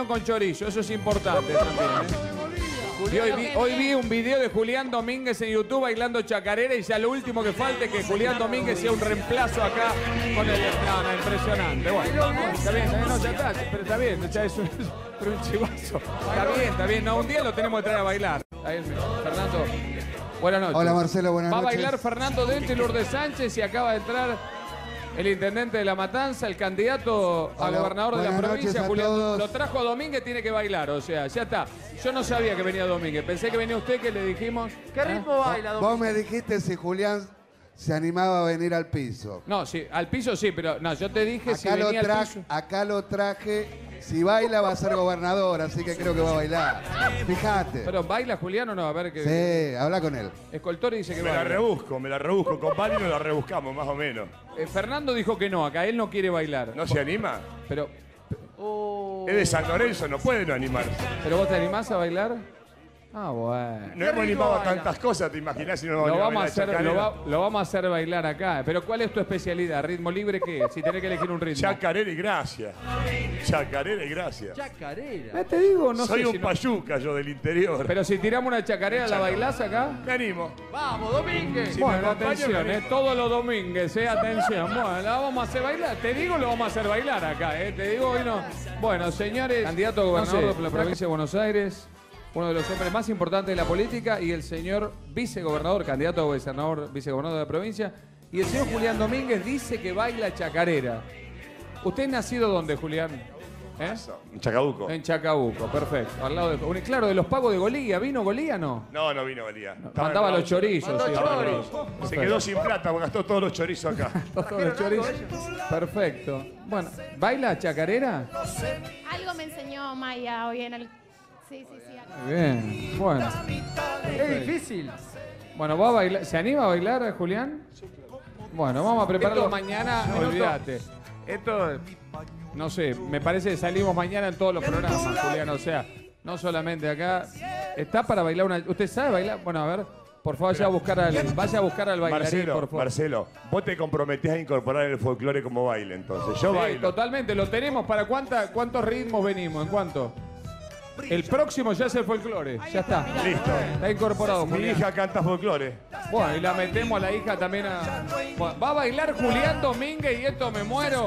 con chorizo, eso es importante también, Y hoy vi un video de Julián Domínguez en YouTube bailando chacarera y ya lo último que falta es que Julián Domínguez sea un reemplazo acá con el... No, impresionante. Bueno, está bien, no, ya está, pero está bien, ya es un chivazo. Está bien, no, un día lo tenemos que traer a bailar. Ahí, Fernando, buenas noches. Hola Marcelo, buenas noches. Va a bailar Fernando Dente y Lourdes Sánchez y acaba de entrar el intendente de La Matanza, el candidato a gobernador de la provincia, Julián. Lo trajo a Domínguez, tiene que bailar, o sea, ya está. Yo no sabía que venía Domínguez, pensé que venía usted, que le dijimos. ¿Qué ritmo baila, Domínguez? Vos me dijiste si Julián se animaba a venir al piso. No, sí, al piso sí, pero no, yo te dije si venía al piso. Acá lo traje. Si baila va a ser gobernador, así que creo que va a bailar. Fíjate. Pero ¿baila Julián o no? A ver qué. Sí, habla con él. Escoltori dice que baila. Me la rebusco. Con Pali nos la rebuscamos, más o menos. Fernando dijo que no, acá él no quiere bailar. ¿No se anima? Pero... Es de San Lorenzo, no puede no animarse. ¿Pero vos te animás a bailar? Ah, bueno. No hemos animado a tantas cosas, ¿te imaginás si no lo vamos a hacer bailar acá. Pero ¿cuál es tu especialidad? ¿Ritmo libre qué? Si tenés que elegir un ritmo. Chacarera y gracia. Chacarera y gracia. Chacarera. Te digo, no Soy sé. un payuca yo del interior. Pero si tiramos una chacarera, ¿la bailás acá? Me animo. Vamos, Domínguez. Sí, bueno, atención, todos los domingos, atención. Bueno, la vamos a hacer bailar. Te digo, lo vamos a hacer bailar acá, Te digo, hoy no. Bueno, señores, candidato a gobernador de la provincia de Buenos Aires, uno de los hombres más importantes de la política, y el señor vicegobernador, candidato a gobernador, vicegobernador de la provincia, y el señor Julián Domínguez dice que baila chacarera. ¿Usted es nacido dónde, Julián? En Chacabuco. En Chacabuco, perfecto. Al lado de... Claro, de los pagos de Golía. ¿Vino Golía no? No vino Golía. Mandaba los chorizos. Se quedó sin plata porque gastó todos los chorizos acá. Todos los chorizos. Perfecto. Bueno, ¿baila chacarera? Algo me enseñó Maya hoy en el... Sí. Muy bien, bueno. Es difícil. Bueno, ¿va a bailar? ¿Se anima a bailar, Julián? Bueno, vamos a prepararlo mañana, olvídate. Esto, no sé, me parece que salimos mañana en todos los programas, Julián, o sea, no solamente acá. ¿Está para bailar una... ¿Usted sabe bailar? Bueno, a ver, por favor, vaya a buscar al bailarín, por favor. Marcelo, vos te comprometés a incorporar el folclore como baile, entonces. Yo bailo. Totalmente, lo tenemos. ¿Para cuántos ritmos venimos? ¿En cuánto? El próximo ya es el folclore, ya está. Listo. Está incorporado. Mi hija canta folclore. Bueno, y la metemos a la hija también a... Bueno, va a bailar Julián Domínguez y esto me muero.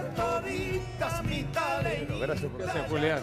Gracias por ¿Qué hace Julián?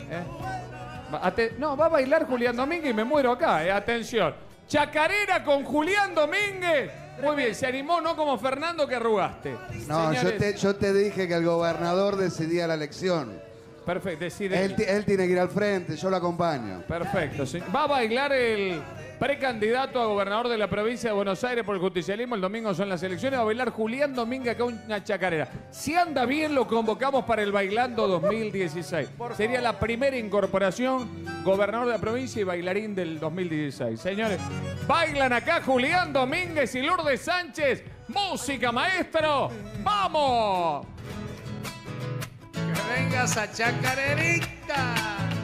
No, va a bailar Julián Domínguez y me muero acá, atención. Chacarera con Julián Domínguez. Muy bien, se animó, no como Fernando que arrugaste. No, yo te dije que el gobernador decidía la elección. Perfecto, decide. Él tiene que ir al frente, yo lo acompaño. Perfecto. Va a bailar el precandidato a gobernador de la provincia de Buenos Aires por el justicialismo. El domingo son las elecciones. Va a bailar Julián Domínguez acá una chacarera. Si anda bien, lo convocamos para el Bailando 2016. Sería la primera incorporación, gobernador de la provincia y bailarín del 2016. Señores, bailan acá Julián Domínguez y Lourdes Sánchez. Música, maestro. ¡Vamos! Que venga esa chacarerita.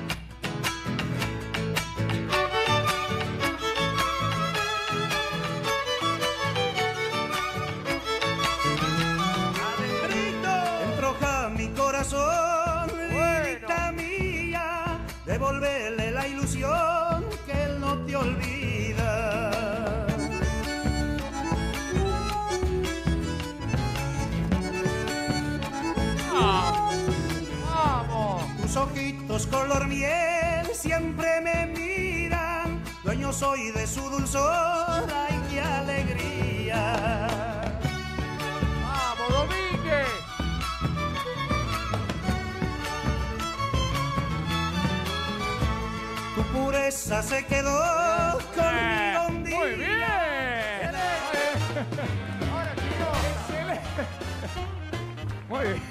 Entroja mi corazón, linda mía, devolverle la ilusión que él no te olvida. Tus ojitos color miel siempre me miran, dueño soy de su dulzor, ay qué alegría. ¡Vamos, Domínguez! Tu pureza se quedó conmigo un día. Muy bien. Ahora Muy bien.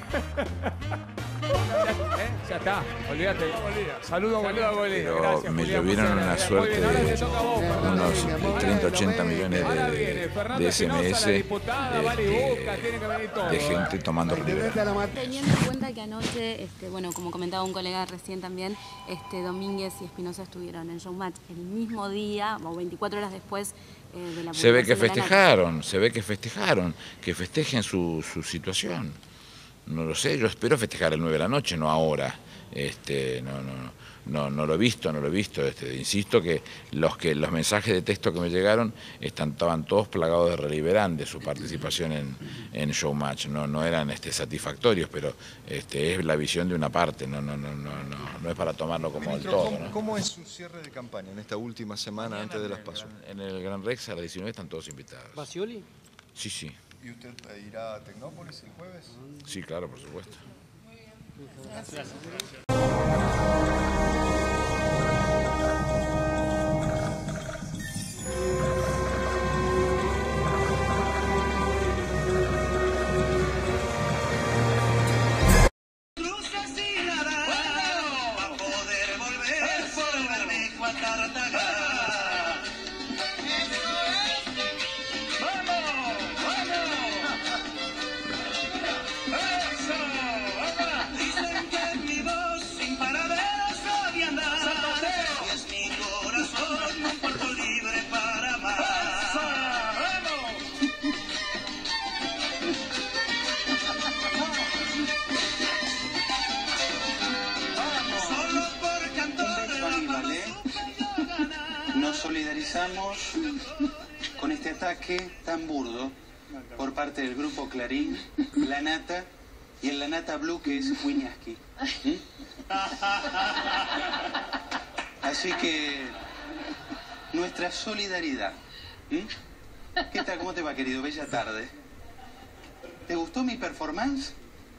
Ya está, olvídate. Saludos a Bolí. Pero Gracias, me Julián, llovieron muchas una gracias. suerte Muy bien, ahora de te toca a vos, Fernando. unos 30, 80 millones Ahora viene Fernando Espinosa, la SMS diputada, vale y busca, tiene que venir todo. de gente tomando ribera. Teniendo en cuenta que anoche, bueno, como comentaba un colega recién también, Domínguez y Espinosa estuvieron en Showmatch el mismo día, o 24 horas después de la Se ve que publicación de la festejaron, que festejen su situación. No lo sé, yo espero festejar el 9 de la noche, no ahora. no lo he visto, insisto que los mensajes de texto que me llegaron estaban todos plagados de Reliberán, de su participación en Showmatch, no eran satisfactorios, pero es la visión de una parte, no es para tomarlo como el todo, ¿no? ¿Cómo es su cierre de campaña en esta última semana antes de las PASO? En el Gran Rex a las 19 están todos invitados. ¿Bascioli? Sí. ¿Y usted irá a Tecnópolis el jueves? Sí, claro, por supuesto. Gracias. Nos solidarizamos con este ataque tan burdo por parte del grupo Clarín, La Nata y el La Nata Blue, que es Wiñaski. Así que nuestra solidaridad. ¿Qué tal? ¿Cómo te va, querido? Bella tarde. ¿Te gustó mi performance?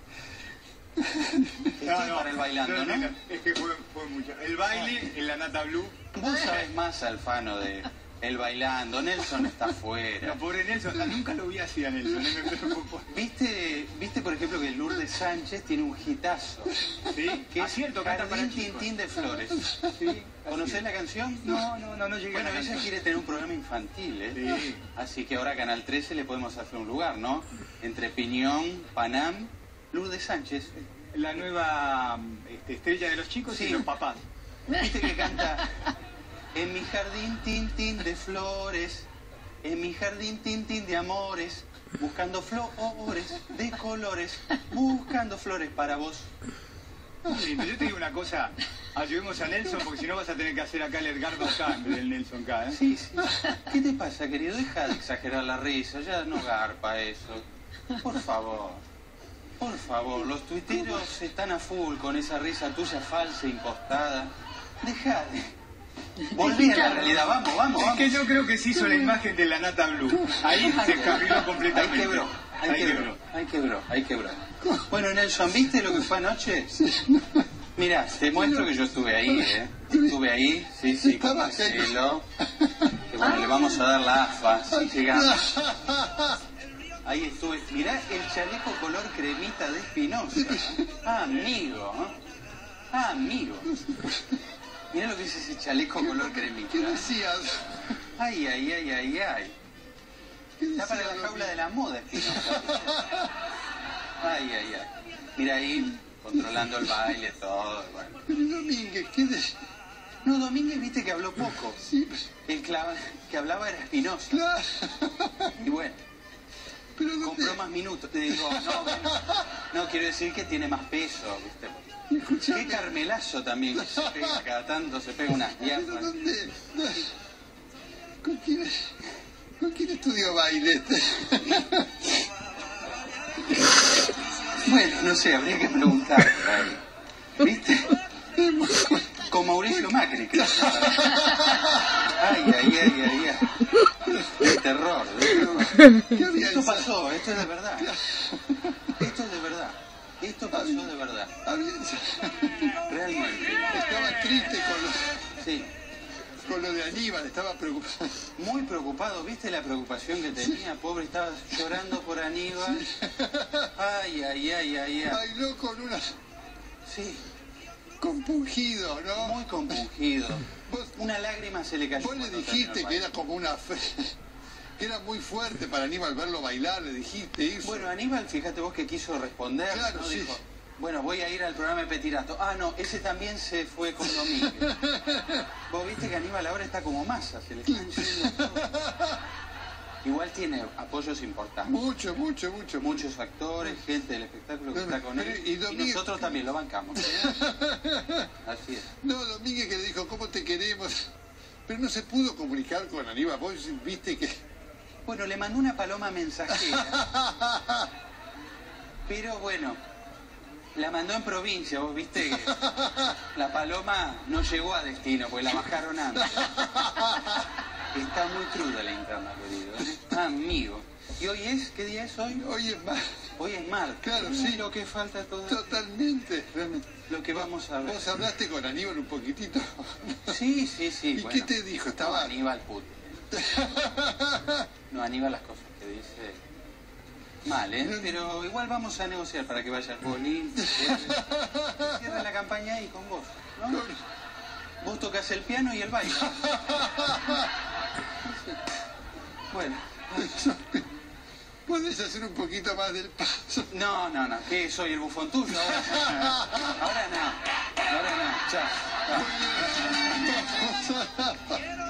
Estoy para el bailando, ¿no? Es que fue mucho. El baile en La Nata Blue. Vos sabés más, Alfano, de el bailando. Nelson está afuera. No, pobre Nelson, nunca lo vi así a Nelson, me preocupó. ¿Viste, por ejemplo, que Lourdes Sánchez tiene un hitazo? ¿Sí? Que es cierto, canta para Jardín Tintín de Flores. ¿Sí? ¿Conocés la canción? No llegué Bueno, a la ella canción. quiere tener un programa infantil, ¿eh? Sí. Así que ahora a Canal 13 le podemos hacer un lugar, ¿no? Entre Piñón, Panam, Lourdes Sánchez. La nueva estrella de los chicos Sí. y los papás. ¿Viste que canta? En mi jardín tintín de flores, en mi jardín tintín de amores, buscando flores de colores, buscando flores para vos. Muy lindo. Yo te digo una cosa, ayudemos a Nelson porque si no vas a tener que hacer acá el Edgardo K en vez del Nelson K, ¿eh? Sí. ¿Qué te pasa, querido? Deja de exagerar la risa, ya no garpa eso. Por favor, los tuiteros están a full con esa risa tuya falsa, impostada. Deja de... Volví a la realidad, vamos. Es que yo creo que se hizo la imagen de La Nata Blue. Ahí se escarriló completamente. Ahí quebró. Bueno, Nelson, ¿viste lo que fue anoche? Mirá, te muestro que yo estuve ahí, ¿eh? Estuve ahí, sí, con Marcelo. Que bueno, le vamos a dar la AFA, si llegamos. Ahí estuve. Mirá el chaleco color cremita de Espinosa. Amigo. Mirá lo que es ese chaleco color cremita. ¿Qué decías? Ay. Está para la jaula de la moda, Espinosa. Ay. Mira ahí, controlando el baile, todo. Bueno. Pero Domínguez, ¿qué decías? No, Domínguez, viste que habló poco. Sí. El que hablaba era Espinosa. Claro. Y bueno, Pero compró más minutos. Te digo, no, quiero decir que tiene más peso, ¿viste? Escuchame. Qué carmelazo también, que se pega cada tanto, se pega unas ¿Pero diafas. dónde? ¿Con quién estudió baile? Bueno, no sé, habría que preguntar. ¿Viste? Con Mauricio Macri, creo. Ay. De terror. Esto pasó, esto es de verdad. Esto pasó de verdad. Realmente. Estaba triste Sí. con lo de Aníbal, estaba preocupado. Muy preocupado, ¿viste la preocupación que tenía? Pobre, estaba llorando por Aníbal. Ay. Bailó con unas... Sí, compungido, ¿no? muy compungido. Vos- Una lágrima se le cayó. Vos le cuando dijiste terminó que el era como una... que era muy fuerte para Aníbal verlo bailar, le dijiste eso. Bueno, Aníbal, fíjate vos que quiso responder. Claro, ¿no? sí. Dijo, bueno, voy a ir al programa de Petirato. Ah, no, ese también se fue con Domínguez. Vos viste que Aníbal ahora está como masa, se le está yendo todo. Igual tiene apoyos importantes. Muchos actores, gente del espectáculo que está con él. Y nosotros también lo bancamos. Así es. No, Domínguez que le dijo, ¿cómo te queremos? Pero no se pudo comunicar con Aníbal. Vos viste que... Bueno, le mandó una paloma mensajera. Pero bueno, la mandó en provincia. Vos viste que la paloma no llegó a destino, porque la bajaron antes. Está muy cruda la interna, querido. Amigo. ¿Y hoy es? ¿Qué día es hoy? Hoy es martes. Hoy es martes. Claro, sí. Lo que falta todo. Totalmente, realmente. Lo que vamos a ver. ¿Vos hablaste con Aníbal un poquitito? Sí. ¿Y bueno, qué te dijo? Estaba... No, Aníbal puto. No, Aníbal las cosas que dice... Mal, ¿eh? Pero igual vamos a negociar para que vaya el bolín. Cierra la campaña ahí con vos, ¿no? Vos tocas el piano y el baile. Bueno. ¿Podés hacer un poquito más del paso? No. ¿Qué? ¿Soy el bufón tuyo? Ahora no. Chao.